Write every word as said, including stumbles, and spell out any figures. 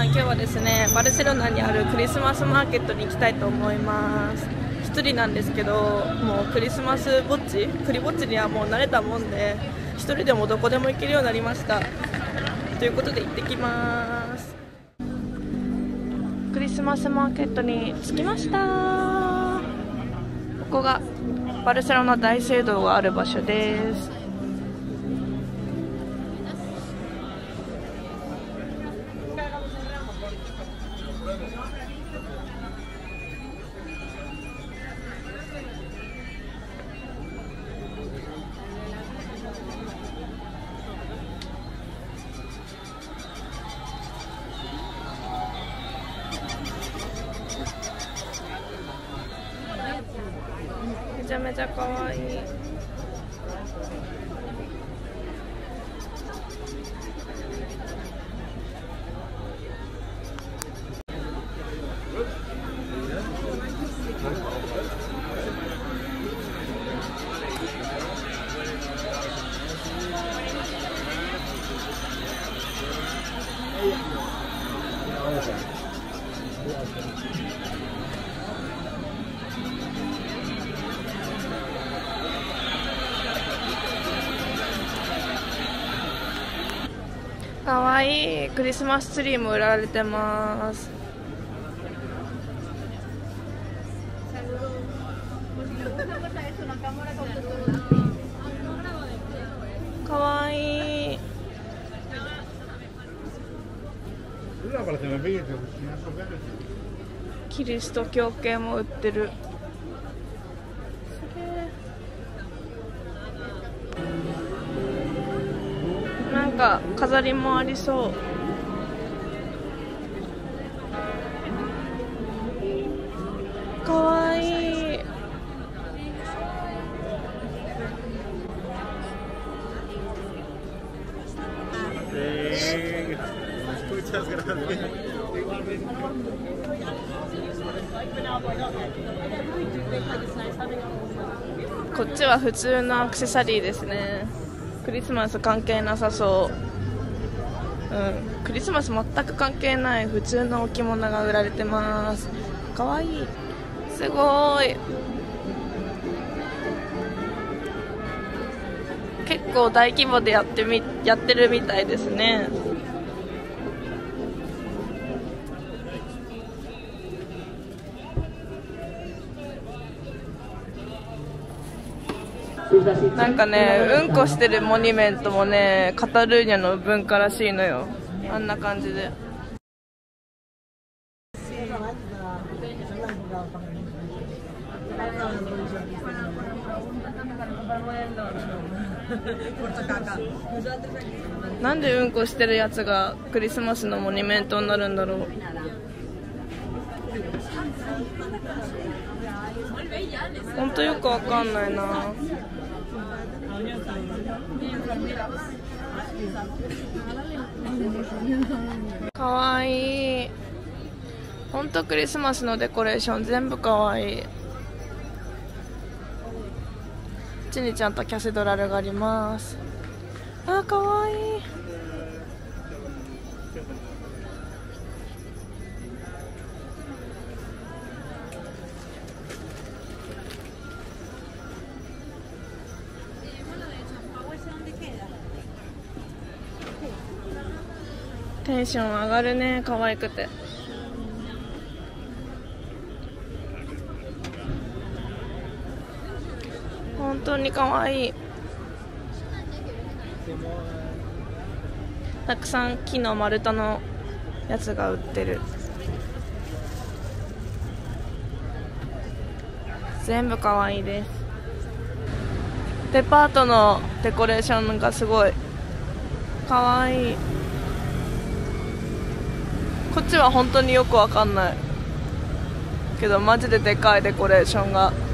今日はですねバルセロナにあるクリスマスマーケットに行きたいと思います。一人なんですけど、もうクリスマスぼっちクリぼっちにはもう慣れたもんで、一人でもどこでも行けるようになりました。ということで行ってきます。クリスマスマーケットに着きました。ここがバルセロナ大聖堂がある場所です。めちゃめちゃ可愛い。かわいいクリスマスツリーも売られてます。かわいい。キリスト教系も売ってる。なんか飾りもありそう。かわいい。こっちは普通のアクセサリーですね。クリスマス関係なさそう。うん、クリスマス全く関係ない普通の置物が売られてます。かわいい。すごい。結構大規模でやってみやってるみたいですね。なんかね、うんこしてるモニュメントもね、カタルーニャの文化らしいのよ。あんな感じで。なんでうんこしてるやつがクリスマスのモニュメントになるんだろう。ほんとよくわかんないな。かわいい。ほんとクリスマスのデコレーション全部かわいい。こっちにちゃんとキャセドラルがあります。あー、かわいい。テンション上がるね、可愛くて。本当に可愛い。たくさん木の丸太のやつが売ってる。全部可愛いです。デパートのデコレーションがすごい可愛い。こっちは本当によくわかんないけどマジででかいデコレーションが